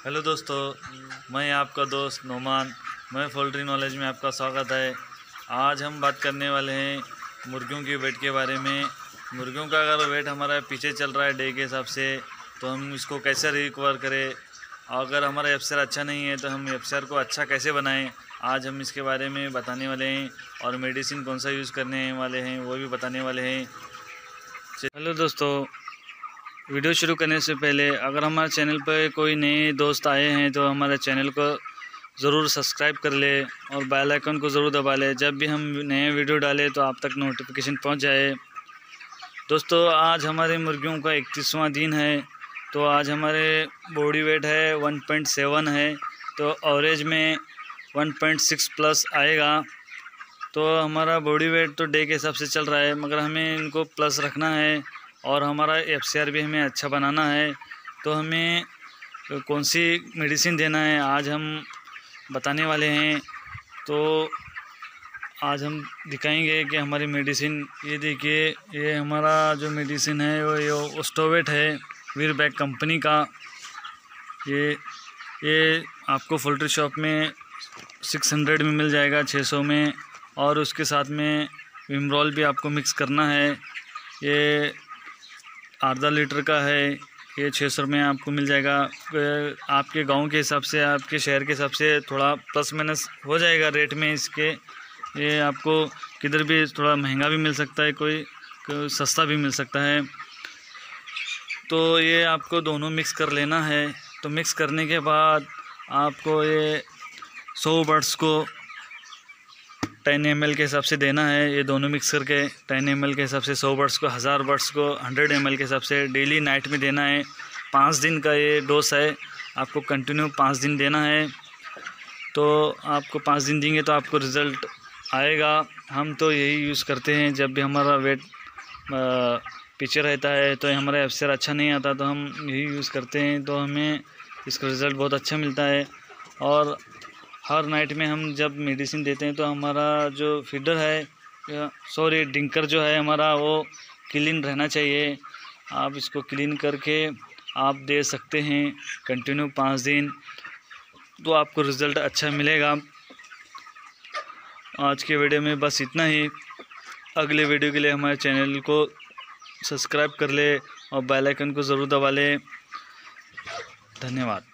Hello दोस्तों, मैं आपका दोस्त नोमान। मैं पोल्ट्री नॉलेज में आपका स्वागत है। आज हम बात करने वाले हैं मुर्गियों की वेट के बारे में। मुर्गियों का अगर वेट हमारा पीछे चल रहा है डे के हिसाब से, तो हम इसको कैसे रिकवर करें। अगर हमारा एफसीआर अच्छा नहीं है तो हम एफसीआर को अच्छा कैसे बनाएं, आज हम इसके बारे में बताने वाले हैं। और मेडिसिन कौन सा यूज़ करने वाले हैं वो भी बताने वाले हैं। हेलो दोस्तों, वीडियो शुरू करने से पहले अगर हमारे चैनल पर कोई नए दोस्त आए हैं तो हमारे चैनल को ज़रूर सब्सक्राइब कर ले और बेल आइकन को ज़रूर दबा ले। जब भी हम नए वीडियो डालें तो आप तक नोटिफिकेशन पहुंच जाए। दोस्तों, आज हमारी मुर्गियों का 31वां दिन है। तो आज हमारे बॉडी वेट है 1.7 है, तो एवरेज में 1.6 प्लस आएगा। तो हमारा बॉडी वेट तो डे के हिसाब से चल रहा है, मगर हमें इनको प्लस रखना है और हमारा एफसीआर भी हमें अच्छा बनाना है। तो हमें कौन सी मेडिसिन देना है आज हम बताने वाले हैं। तो आज हम दिखाएंगे कि हमारी मेडिसिन, ये देखिए, ये हमारा जो मेडिसिन है वो ये ओस्टोवेट है, वीरबैक कंपनी का। ये आपको पोल्ट्री शॉप में 600 में मिल जाएगा, 600 में। और उसके साथ में विमरोल भी आपको मिक्स करना है। ये आधा लीटर का है, ये 600 में आपको मिल जाएगा। आपके गांव के हिसाब से, आपके शहर के हिसाब से थोड़ा प्लस माइनस हो जाएगा रेट में इसके। ये आपको किधर भी थोड़ा महंगा भी मिल सकता है, कोई सस्ता भी मिल सकता है। तो ये आपको दोनों मिक्स कर लेना है। तो मिक्स करने के बाद आपको ये 100 बर्ड्स को 10 ml के हिसाब से देना है। ये दोनों मिक्स करके 10 ml के हिसाब से 100 बर्ड्स को, 1000 बर्ड्स को 100 ml के हिसाब से डेली नाइट में देना है। 5 दिन का ये डोज है, आपको कंटिन्यू 5 दिन देना है। तो आपको 5 दिन देंगे तो आपको रिज़ल्ट आएगा। हम तो यही यूज़ करते हैं जब भी हमारा वेट पीछे रहता है, तो हमारा एफसीआर अच्छा नहीं आता तो हम यही यूज़ करते हैं। तो हमें इसका रिज़ल्ट बहुत अच्छा मिलता है। और हर नाइट में हम जब मेडिसिन देते हैं तो हमारा जो फीडर है, सॉरी डिंकर जो है हमारा, वो क्लीन रहना चाहिए। आप इसको क्लीन करके आप दे सकते हैं कंटिन्यू 5 दिन, तो आपको रिज़ल्ट अच्छा मिलेगा। आज के वीडियो में बस इतना ही। अगले वीडियो के लिए हमारे चैनल को सब्सक्राइब कर ले और बेल आइकन को ज़रूर दबा ले। धन्यवाद।